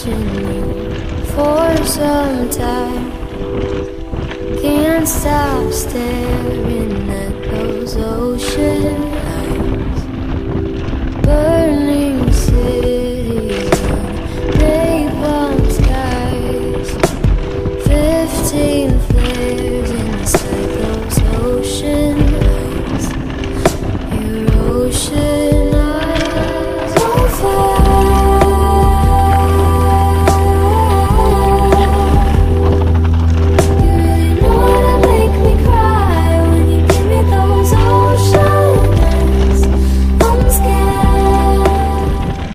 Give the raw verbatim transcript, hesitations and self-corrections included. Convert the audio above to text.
watching you for some time. Can't stop staring at those oceans.